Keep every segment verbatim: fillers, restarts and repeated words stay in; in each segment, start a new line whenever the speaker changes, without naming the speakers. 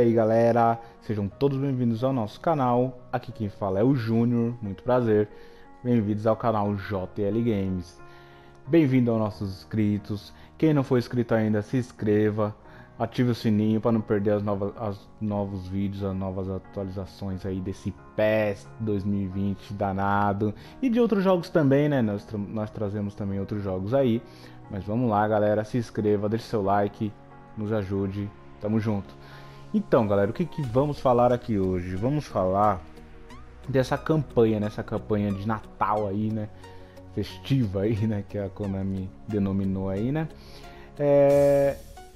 aí galera, sejam todos bem-vindos ao nosso canal. Aqui quem fala é o Júnior, muito prazer. Bem-vindos ao canal J L Games. Bem-vindo aos nossos inscritos. Quem não for inscrito ainda, se inscreva, ative o sininho para não perder as novas, as novos vídeos, as novas atualizações aí desse P E S dois mil e vinte danado e de outros jogos também, né? Nós, tra nós trazemos também outros jogos aí. Mas vamos lá, galera, se inscreva, deixe seu like, nos ajude. Tamo junto. Então, galera, o que, que vamos falar aqui hoje? Vamos falar dessa campanha, nessa campanha de Natal aí, né? Festiva aí, né? Que a Konami denominou aí, né? É...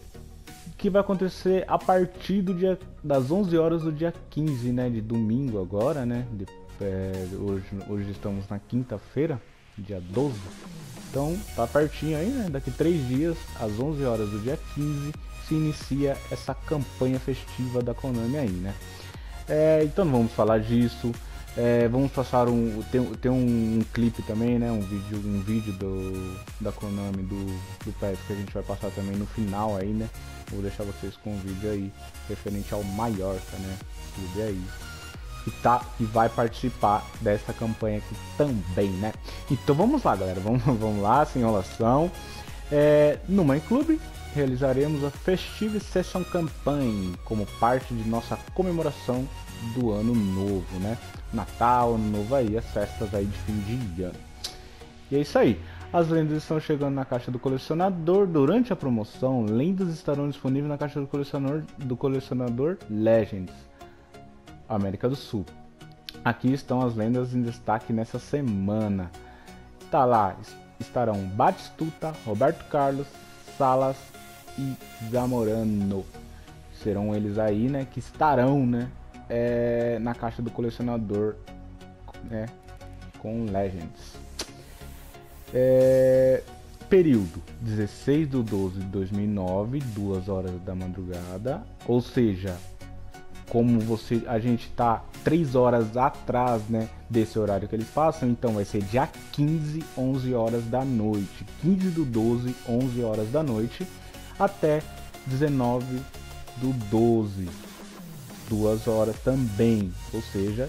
Que vai acontecer a partir do dia, das onze horas do dia quinze, né? De domingo agora, né? De, é, hoje, hoje estamos na quinta-feira, dia doze. Então, tá pertinho aí, né? Daqui três dias, às onze horas do dia quinze, se inicia essa campanha festiva da Konami aí, né? É, então vamos falar disso. É, vamos passar um tem, tem um, um clipe também, né? Um vídeo, um vídeo do da Konami do do P E S que a gente vai passar também no final aí, né? Vou deixar vocês com um vídeo aí referente ao Mallorca, né? Clube aí que tá e vai participar dessa campanha aqui também, né? Então vamos lá, galera. Vamos vamos lá, sem enrolação. É, no Mine Club realizaremos a Festive Session Campaign como parte de nossa comemoração do ano novo, né? Natal, ano novo aí, as festas aí de fim de ano. E é isso aí. As lendas estão chegando na caixa do colecionador. Durante a promoção, lendas estarão disponíveis na caixa do colecionador, do colecionador Legends, América do Sul. Aqui estão as lendas em destaque nessa semana. Tá lá, estarão Batistuta, Roberto Carlos, Salas e Zamorano. Serão eles aí, né, que estarão, né, é, na caixa do colecionador, né, com Legends. É, período dezesseis de doze de dois mil e nove, duas horas da madrugada, ou seja, como você, a gente tá três horas atrás, né, desse horário que eles passam, então vai ser dia quinze, onze horas da noite, quinze do doze, onze horas da noite, até dezenove do doze, duas horas também, ou seja,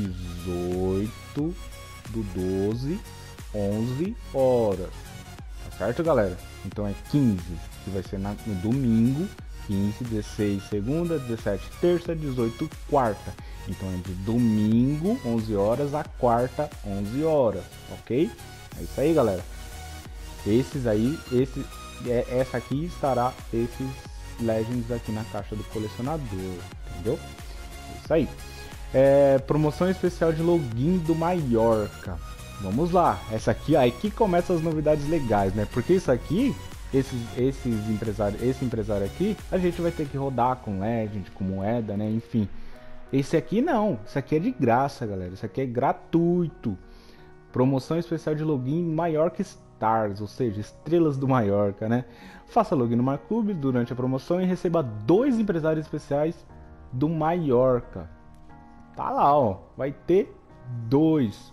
dezoito do doze, onze horas, tá certo, galera? Então é quinze, que vai ser na, no domingo, quinze, dezesseis segunda, dezessete terça, dezoito quarta. Então é de domingo, onze horas, a quarta, onze horas, ok? É isso aí, galera. Esses aí, esse, é, essa aqui estará esses Legends aqui na caixa do colecionador, entendeu? É isso aí. É, promoção especial de login do Mallorca. Vamos lá, essa aqui, aí que começa as novidades legais, né? Porque isso aqui, esses, esses empresários, esse empresário aqui, a gente vai ter que rodar com Legend, com moeda, né? Enfim. Esse aqui não, isso aqui é de graça, galera. Isso aqui é gratuito. Promoção especial de login Mallorca Stars, ou seja, estrelas do Mallorca, né? Faça login no MyClub durante a promoção e receba dois empresários especiais do Mallorca. Tá lá, ó. Vai ter dois.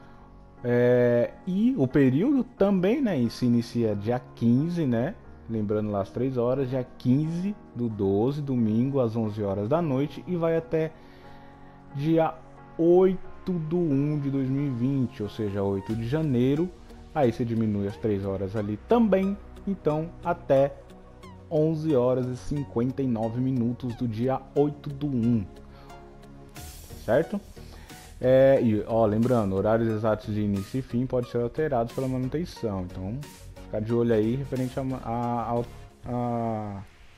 É, e o período também, né? Se inicia dia quinze, né? Lembrando lá as três horas, dia quinze do doze, domingo às onze horas da noite, e vai até dia oito do um de dois mil e vinte, ou seja, oito de janeiro. Aí você diminui as três horas ali também, então até onze horas e cinquenta e nove minutos do dia oito do um, certo? É, e ó, lembrando, horários exatos de início e fim podem ser alterados pela manutenção, então ficar de olho aí referente a, a, a,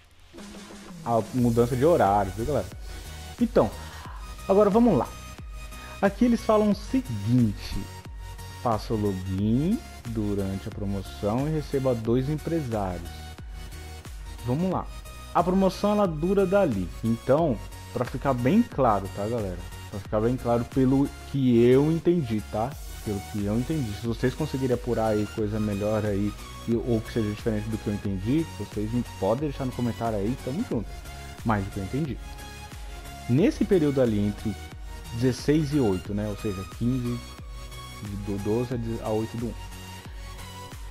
a mudança de horário, viu, galera? Então, agora vamos lá. Aqui eles falam o seguinte: faça o login durante a promoção e receba dois empresários. Vamos lá. A promoção ela dura dali, então, para ficar bem claro, tá, galera? Para ficar bem claro pelo que eu entendi, tá? Pelo que eu entendi. Se vocês conseguirem apurar aí coisa melhor aí, ou que seja diferente do que eu entendi, vocês podem deixar no comentário aí, tamo junto. Mais do que eu entendi. Nesse período ali entre dezesseis e oito, né? Ou seja, quinze do doze a oito do um.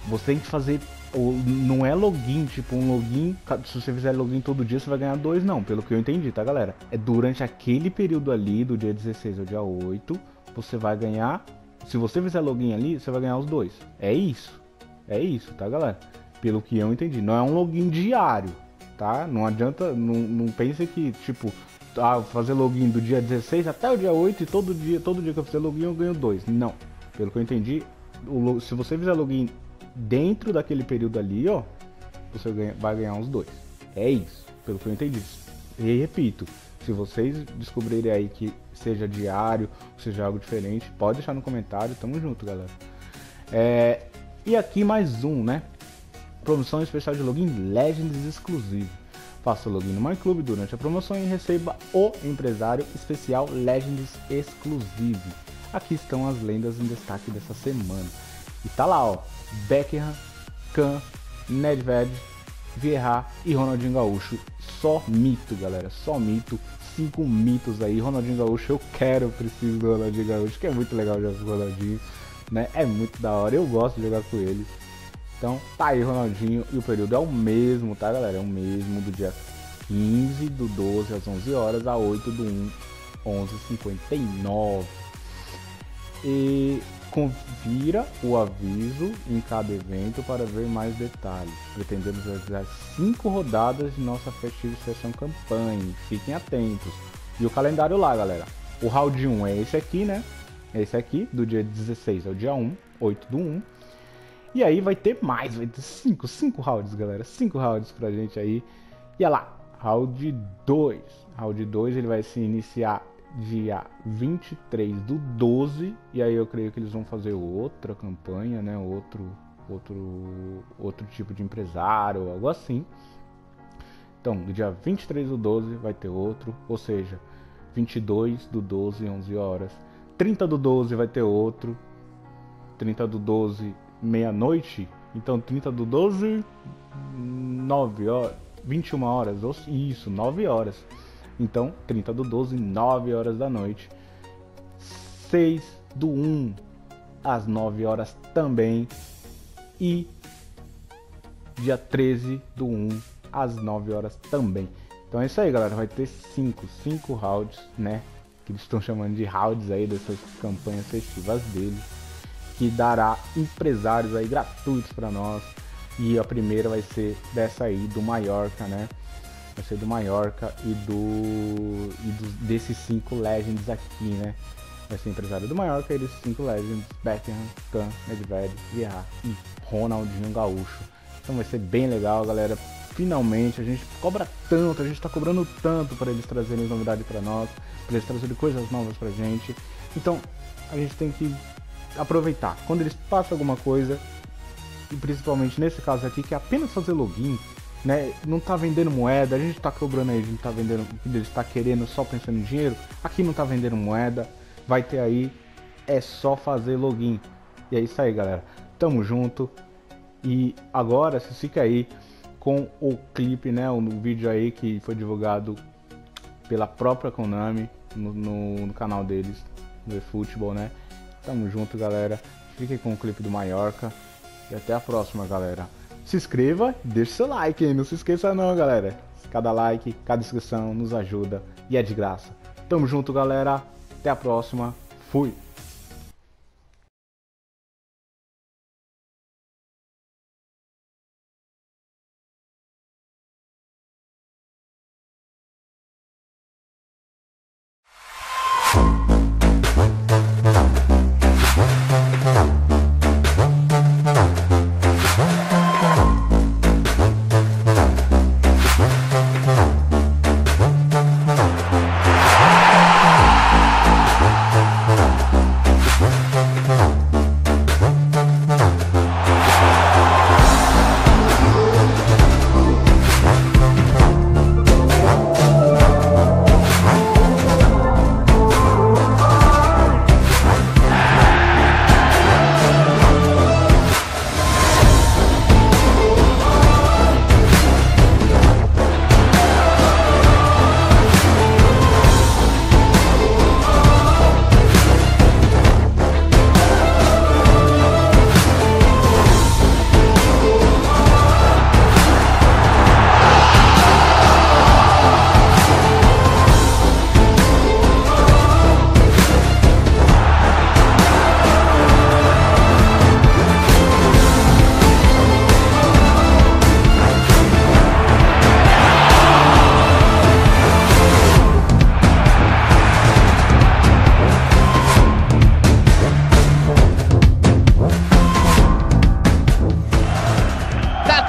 Você tem que fazer, não é login, tipo um login, se você fizer login todo dia você vai ganhar dois, não, pelo que eu entendi, tá galera? É durante aquele período ali, do dia dezesseis ao dia oito, você vai ganhar, se você fizer login ali, você vai ganhar os dois. É isso, é isso, tá galera? Pelo que eu entendi, não é um login diário, tá? Não adianta, não, não pense que, tipo, ah, fazer login do dia dezesseis até o dia oito e todo dia, todo dia que eu fizer login eu ganho dois. Não, pelo que eu entendi, o, se você fizer login dentro daquele período ali, ó, você ganha, vai ganhar uns dois. É isso, pelo que eu entendi. E repito, se vocês descobrirem aí que seja diário, seja algo diferente, pode deixar no comentário, tamo junto, galera. É, e aqui mais um, né? Promoção especial de login Legends exclusivo. Faça login no MyClub durante a promoção e receba o empresário especial Legends exclusivo. Aqui estão as lendas em destaque dessa semana. E tá lá, ó, Beckham, Kahn, Nedved, Vieira e Ronaldinho Gaúcho. Só mito, galera, só mito. Cinco mitos aí. Ronaldinho Gaúcho, eu quero, eu preciso do Ronaldinho Gaúcho, que é muito legal jogar com o Ronaldinho, né? É muito da hora, eu gosto de jogar com ele. Então, tá aí Ronaldinho, e o período é o mesmo, tá galera? É o mesmo, do dia quinze do doze às onze horas a oito do um, onze e cinquenta e nove. E confira o aviso em cada evento para ver mais detalhes. Pretendemos realizar cinco rodadas de nossa Festive Session Campanha. Fiquem atentos. E o calendário lá, galera. O round um é esse aqui, né? Esse aqui, do dia dezesseis ao dia um, oito do um. E aí vai ter mais, vai ter cinco, cinco rounds, galera. cinco rounds pra gente aí. E olha lá, round dois. Round dois ele vai se iniciar dia vinte e três do doze, e aí eu creio que eles vão fazer outra campanha, né, outro, outro, outro tipo de empresário, algo assim. Então, do dia vinte e três do doze vai ter outro, ou seja, vinte e dois do doze, onze horas, trinta do doze vai ter outro, trinta do doze, meia-noite, então trinta do doze, nove horas, vinte e uma horas, isso, nove horas. Então, trinta do doze, nove horas da noite. seis do um, às nove horas também. E dia treze do um, às nove horas também. Então é isso aí, galera. Vai ter cinco, cinco rounds, né? Que eles estão chamando de rounds aí dessas campanhas festivas deles. Que dará empresários aí gratuitos para nós. E a primeira vai ser dessa aí, do Mallorca, né? Vai ser do Mallorca e do e do, desses cinco Legends aqui, né? Vai ser empresário do Mallorca e desses cinco Legends, Beckham, Kahn, Nedved, Vieira e Ronaldinho Gaúcho. Então vai ser bem legal, galera. Finalmente, a gente cobra tanto, a gente tá cobrando tanto para eles trazerem novidade para nós, para eles trazerem coisas novas pra gente. Então, a gente tem que aproveitar. Quando eles passam alguma coisa, e principalmente nesse caso aqui, que é apenas fazer login, né, não tá vendendo moeda, a gente tá cobrando aí, a gente tá vendendo, eles tá querendo só pensando em dinheiro, aqui não tá vendendo moeda, vai ter aí, é só fazer login. E é isso aí, galera, tamo junto. E agora, se fica aí com o clipe, né, o vídeo aí que foi divulgado pela própria Konami, no, no, no canal deles, do eFootball, né, tamo junto, galera, fiquem com o clipe do Mallorca, e até a próxima, galera. Se inscreva, deixe seu like, hein? Não se esqueça não, galera. Cada like, cada inscrição nos ajuda e é de graça. Tamo junto, galera. Até a próxima. Fui!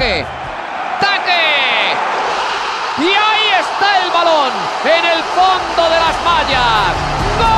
Taque. Taque. Y ahí está el balón en el fondo de las mallas. ¡Gol!